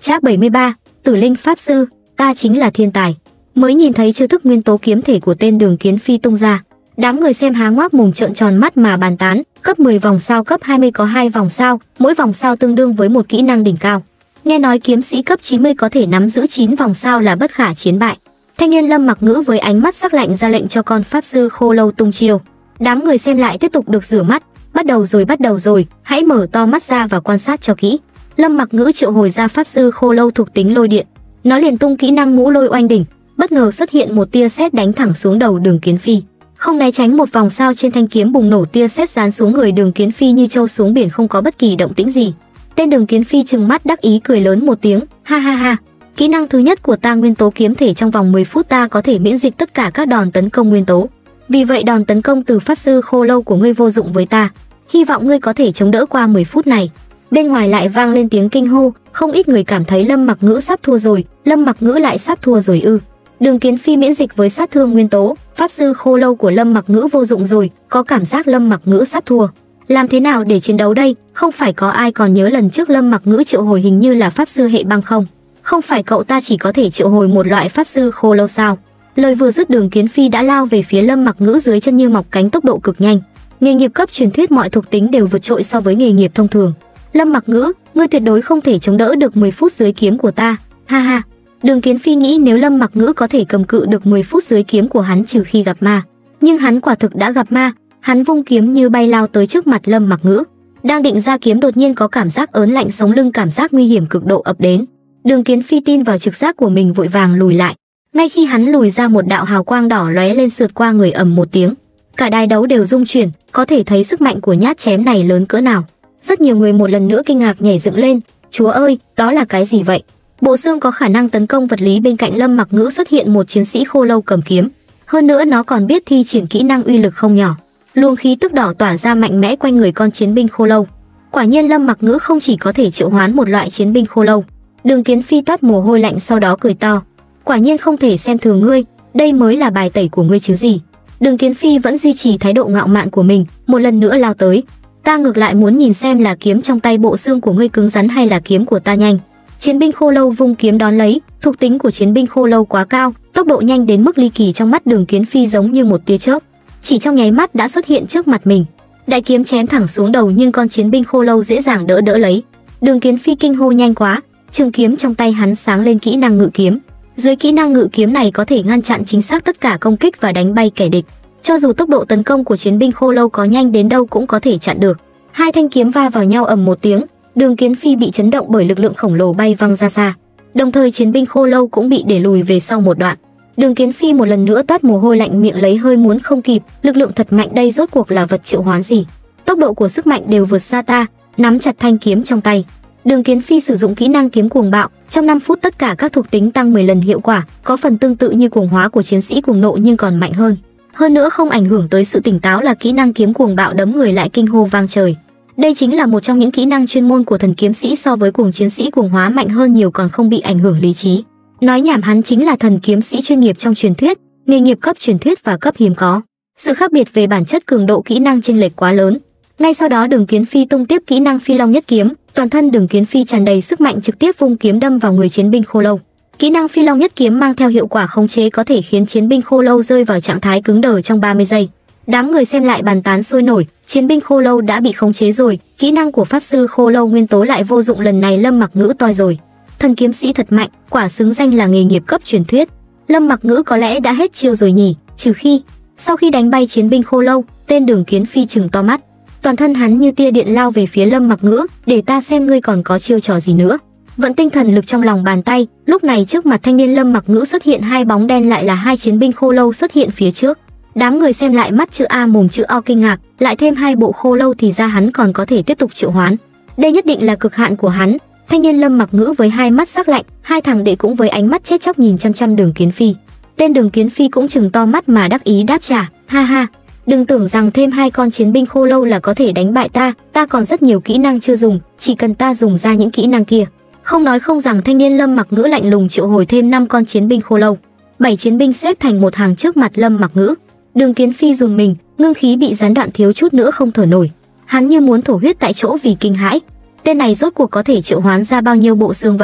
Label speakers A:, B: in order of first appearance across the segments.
A: Trác 73, Tử Linh Pháp Sư, ta chính là thiên tài. Mới nhìn thấy chiêu thức nguyên tố kiếm thể của tên Đường Kiến Phi tung ra, đám người xem há ngoác mồm trợn tròn mắt mà bàn tán. Cấp 10 vòng sao, cấp 20 có 2 vòng sao, mỗi vòng sao tương đương với một kỹ năng đỉnh cao. Nghe nói kiếm sĩ cấp 90 có thể nắm giữ 9 vòng sao là bất khả chiến bại. Thanh niên Lâm Mặc Ngữ với ánh mắt sắc lạnh ra lệnh cho con pháp sư khô lâu tung chiêu. Đám người xem lại tiếp tục được rửa mắt. Bắt đầu rồi, hãy mở to mắt ra và quan sát cho kỹ. Lâm Mặc Ngữ triệu hồi ra pháp sư khô lâu thuộc tính lôi điện. Nó liền tung kỹ năng ngũ lôi oanh đỉnh, bất ngờ xuất hiện một tia sét đánh thẳng xuống đầu Đường Kiến Phi. Không né tránh một vòng sao trên thanh kiếm bùng nổ, tia sét giáng xuống người Đường Kiến Phi như trâu xuống biển, không có bất kỳ động tĩnh gì. Tên Đường Kiến Phi trừng mắt đắc ý cười lớn một tiếng, ha ha ha. Kỹ năng thứ nhất của ta nguyên tố kiếm thể, trong vòng 10 phút ta có thể miễn dịch tất cả các đòn tấn công nguyên tố. Vì vậy đòn tấn công từ pháp sư khô lâu của ngươi vô dụng với ta. Hy vọng ngươi có thể chống đỡ qua 10 phút này. Bên ngoài lại vang lên tiếng kinh hô, không ít người cảm thấy Lâm Mặc Ngữ sắp thua rồi. Lâm Mặc Ngữ lại sắp thua rồi ư? Đường Kiến Phi miễn dịch với sát thương nguyên tố, pháp sư khô lâu của Lâm Mặc Ngữ vô dụng rồi, có cảm giác Lâm Mặc Ngữ sắp thua. Làm thế nào để chiến đấu đây? Không phải có ai còn nhớ lần trước Lâm Mặc Ngữ triệu hồi hình như là pháp sư hệ băng không? Không phải cậu ta chỉ có thể triệu hồi một loại pháp sư khô lâu sao? Lời vừa dứt, Đường Kiến Phi đã lao về phía Lâm Mặc Ngữ dưới chân như mọc cánh, tốc độ cực nhanh. Nghề nghiệp cấp truyền thuyết mọi thuộc tính đều vượt trội so với nghề nghiệp thông thường. Lâm Mặc Ngữ, ngươi tuyệt đối không thể chống đỡ được 10 phút dưới kiếm của ta. Ha ha. Đường Kiến Phi nghĩ nếu Lâm Mặc Ngữ có thể cầm cự được 10 phút dưới kiếm của hắn trừ khi gặp ma. Nhưng hắn quả thực đã gặp ma, hắn vung kiếm như bay lao tới trước mặt Lâm Mặc Ngữ. Đang định ra kiếm đột nhiên có cảm giác ớn lạnh sống lưng, cảm giác nguy hiểm cực độ ập đến. Đường Kiến Phi tin vào trực giác của mình vội vàng lùi lại. Ngay khi hắn lùi ra, một đạo hào quang đỏ lóe lên sượt qua người, ầm một tiếng. Cả đài đấu đều rung chuyển, có thể thấy sức mạnh của nhát chém này lớn cỡ nào. Rất nhiều người một lần nữa kinh ngạc nhảy dựng lên. Chúa ơi, đó là cái gì vậy? Bộ xương có khả năng tấn công vật lý. Bên cạnh Lâm Mặc Ngữ xuất hiện một chiến sĩ khô lâu cầm kiếm. Hơn nữa nó còn biết thi triển kỹ năng uy lực không nhỏ. Luồng khí tức đỏ tỏa ra mạnh mẽ quanh người con chiến binh khô lâu. Quả nhiên Lâm Mặc Ngữ không chỉ có thể triệu hoán một loại chiến binh khô lâu. Đường Kiến Phi toát mồ hôi lạnh, sau đó cười to. Quả nhiên không thể xem thường ngươi, đây mới là bài tẩy của ngươi chứ gì. Đường Kiến Phi vẫn duy trì thái độ ngạo mạn của mình, một lần nữa lao tới. Ta ngược lại muốn nhìn xem là kiếm trong tay bộ xương của ngươi cứng rắn hay là kiếm của ta nhanh. Chiến binh khô lâu vung kiếm đón lấy, thuộc tính của chiến binh khô lâu quá cao, tốc độ nhanh đến mức ly kỳ, trong mắt Đường Kiến Phi giống như một tia chớp, chỉ trong nháy mắt đã xuất hiện trước mặt mình. Đại kiếm chém thẳng xuống đầu nhưng con chiến binh khô lâu dễ dàng đỡ lấy. Đường Kiến Phi kinh hô nhanh quá, trường kiếm trong tay hắn sáng lên kỹ năng ngự kiếm. Dưới kỹ năng ngự kiếm này có thể ngăn chặn chính xác tất cả công kích và đánh bay kẻ địch. Cho dù tốc độ tấn công của chiến binh khô lâu có nhanh đến đâu cũng có thể chặn được. Hai thanh kiếm va vào nhau ầm một tiếng, Đường Kiến Phi bị chấn động bởi lực lượng khổng lồ bay văng ra xa. Đồng thời chiến binh khô lâu cũng bị để lùi về sau một đoạn. Đường Kiến Phi một lần nữa toát mồ hôi lạnh, miệng lấy hơi muốn không kịp, lực lượng thật mạnh đây, rốt cuộc là vật triệu hoán gì? Tốc độ của sức mạnh đều vượt xa ta. Nắm chặt thanh kiếm trong tay, Đường Kiến Phi sử dụng kỹ năng kiếm cuồng bạo, trong 5 phút tất cả các thuộc tính tăng 10 lần hiệu quả, có phần tương tự như cuồng hóa của chiến sĩ cuồng nộ nhưng còn mạnh hơn. Hơn nữa không ảnh hưởng tới sự tỉnh táo là kỹ năng kiếm cuồng bạo đấm người lại kinh hô vang trời. Đây chính là một trong những kỹ năng chuyên môn của thần kiếm sĩ, so với cuồng chiến sĩ cuồng hóa mạnh hơn nhiều, còn không bị ảnh hưởng lý trí. Nói nhảm, hắn chính là thần kiếm sĩ chuyên nghiệp trong truyền thuyết, nghề nghiệp cấp truyền thuyết và cấp hiếm có. Sự khác biệt về bản chất cường độ kỹ năng chênh lệch quá lớn. Ngay sau đó Đường Kiến Phi tung tiếp kỹ năng Phi Long Nhất Kiếm, toàn thân Đường Kiến Phi tràn đầy sức mạnh, trực tiếp vung kiếm đâm vào người chiến binh khô lâu. Kỹ năng Phi Long Nhất Kiếm mang theo hiệu quả khống chế có thể khiến chiến binh khô lâu rơi vào trạng thái cứng đờ trong 30 giây. Đám người xem lại bàn tán sôi nổi, chiến binh khô lâu đã bị khống chế rồi, kỹ năng của pháp sư khô lâu nguyên tố lại vô dụng, lần này Lâm Mặc Ngữ toi rồi. Thần kiếm sĩ thật mạnh, quả xứng danh là nghề nghiệp cấp truyền thuyết. Lâm Mặc Ngữ có lẽ đã hết chiêu rồi nhỉ, trừ khi sau khi đánh bay chiến binh khô lâu, tên Đường Kiến Phi trừng to mắt. Toàn thân hắn như tia điện lao về phía Lâm Mặc Ngữ, để ta xem ngươi còn có chiêu trò gì nữa. Vận tinh thần lực trong lòng bàn tay, lúc này trước mặt thanh niên Lâm Mặc Ngữ xuất hiện hai bóng đen, lại là hai chiến binh khô lâu xuất hiện phía trước. Đám người xem lại mắt chữ A mồm chữ O kinh ngạc, lại thêm hai bộ khô lâu thì ra hắn còn có thể tiếp tục triệu hoán. Đây nhất định là cực hạn của hắn. Thanh niên Lâm Mặc Ngữ với hai mắt sắc lạnh, hai thằng đệ cũng với ánh mắt chết chóc nhìn chăm chăm Đường Kiến Phi. Tên Đường Kiến Phi cũng trừng to mắt mà đắc ý đáp trả, ha ha. Đừng tưởng rằng thêm hai con chiến binh khô lâu là có thể đánh bại ta, ta còn rất nhiều kỹ năng chưa dùng, chỉ cần ta dùng ra những kỹ năng kia. Không nói không rằng thanh niên Lâm Mặc Ngữ lạnh lùng triệu hồi thêm 5 con chiến binh khô lâu. 7 chiến binh xếp thành một hàng trước mặt Lâm Mặc Ngữ. Đường Kiến Phi run mình, ngưng khí bị gián đoạn, thiếu chút nữa không thở nổi. Hắn như muốn thổ huyết tại chỗ vì kinh hãi. Tên này rốt cuộc có thể triệu hoán ra bao nhiêu bộ xương vậy?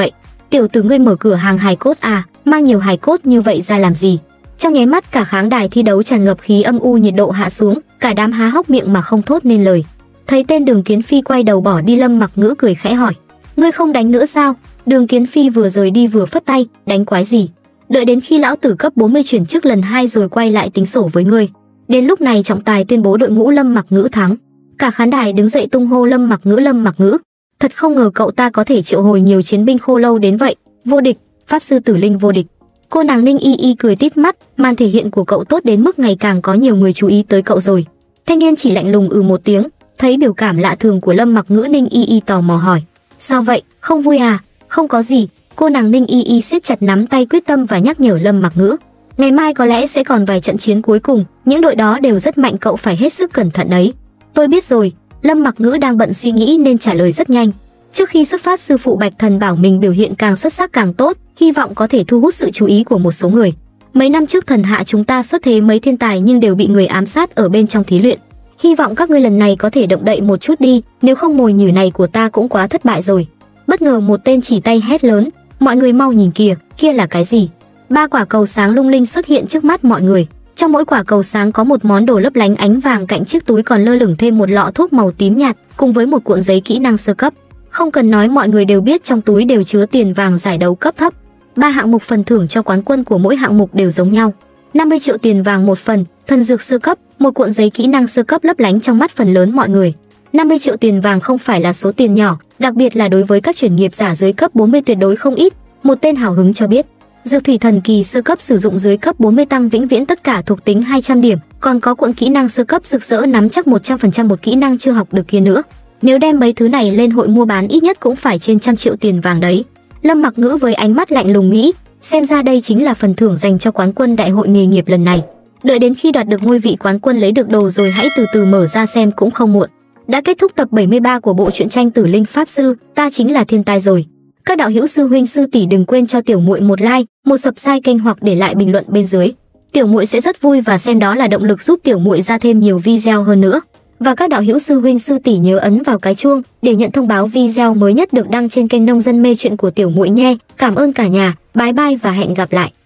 A: Tiểu tử ngươi mở cửa hàng hài cốt à, mang nhiều hài cốt như vậy ra làm gì? Trong nháy mắt cả khán đài thi đấu tràn ngập khí âm u, nhiệt độ hạ xuống, cả đám há hốc miệng mà không thốt nên lời. Thấy tên Đường Kiến Phi quay đầu bỏ đi, Lâm Mặc Ngữ cười khẽ hỏi: "Ngươi không đánh nữa sao?" Đường Kiến Phi vừa rời đi vừa phất tay: "Đánh quái gì? Đợi đến khi lão tử cấp 40 chuyển chức lần 2 rồi quay lại tính sổ với ngươi." Đến lúc này trọng tài tuyên bố đội ngũ Lâm Mặc Ngữ thắng. Cả khán đài đứng dậy tung hô Lâm Mặc Ngữ, Lâm Mặc Ngữ. Thật không ngờ cậu ta có thể triệu hồi nhiều chiến binh khô lâu đến vậy, vô địch, pháp sư Tử Linh vô địch. Cô nàng Ninh Y Y cười tít mắt, màn thể hiện của cậu tốt đến mức ngày càng có nhiều người chú ý tới cậu rồi. Thanh niên chỉ lạnh lùng một tiếng, thấy biểu cảm lạ thường của Lâm Mặc Ngữ, Ninh Y Y tò mò hỏi: "Sao vậy, không vui à?" "Không có gì." Cô nàng Ninh Y Y siết chặt nắm tay quyết tâm và nhắc nhở Lâm Mặc Ngữ: "Ngày mai có lẽ sẽ còn vài trận chiến cuối cùng, những đội đó đều rất mạnh, cậu phải hết sức cẩn thận đấy." "Tôi biết rồi." Lâm Mặc Ngữ đang bận suy nghĩ nên trả lời rất nhanh. Trước khi xuất phát, sư phụ Bạch Thần bảo mình biểu hiện càng xuất sắc càng tốt, hy vọng có thể thu hút sự chú ý của một số người. Mấy năm trước thần hạ chúng ta xuất thế mấy thiên tài nhưng đều bị người ám sát ở bên trong thí luyện. Hy vọng các ngươi lần này có thể động đậy một chút đi, nếu không mồi nhử này của ta cũng quá thất bại rồi. Bất ngờ một tên chỉ tay hét lớn: "Mọi người mau nhìn kìa, kia là cái gì?" 3 quả cầu sáng lung linh xuất hiện trước mắt mọi người. Trong mỗi quả cầu sáng có một món đồ lấp lánh ánh vàng, cạnh chiếc túi còn lơ lửng thêm một lọ thuốc màu tím nhạt cùng với một cuộn giấy kỹ năng sơ cấp. Không cần nói, mọi người đều biết trong túi đều chứa tiền vàng giải đấu cấp thấp. 3 hạng mục phần thưởng cho quán quân của mỗi hạng mục đều giống nhau. 50 triệu tiền vàng một phần, thần dược sơ cấp, một cuộn giấy kỹ năng sơ cấp lấp lánh trong mắt phần lớn mọi người. 50 triệu tiền vàng không phải là số tiền nhỏ, đặc biệt là đối với các chuyển nghiệp giả dưới cấp 40 tuyệt đối không ít. Một tên hào hứng cho biết, dược thủy thần kỳ sơ cấp sử dụng dưới cấp 40 tăng vĩnh viễn tất cả thuộc tính 200 điểm, còn có cuộn kỹ năng sơ cấp rực rỡ nắm chắc 100% một kỹ năng chưa học được kia nữa. Nếu đem mấy thứ này lên hội mua bán ít nhất cũng phải trên 100 triệu tiền vàng đấy. Lâm Mặc Ngữ với ánh mắt lạnh lùng nghĩ, xem ra đây chính là phần thưởng dành cho quán quân đại hội nghề nghiệp lần này. Đợi đến khi đoạt được ngôi vị quán quân, lấy được đồ rồi hãy từ từ mở ra xem cũng không muộn. Đã kết thúc tập 73 của bộ truyện tranh Tử Linh Pháp Sư, ta chính là thiên tài rồi. Các đạo hữu sư huynh sư tỷ đừng quên cho tiểu muội một like, một subscribe kênh hoặc để lại bình luận bên dưới. Tiểu muội sẽ rất vui và xem đó là động lực giúp tiểu muội ra thêm nhiều video hơn nữa. Và các đạo hữu sư huynh sư tỷ nhớ ấn vào cái chuông để nhận thông báo video mới nhất được đăng trên kênh Nông Dân Mê Chuyện của tiểu muội nhé. Cảm ơn cả nhà, bye bye và hẹn gặp lại.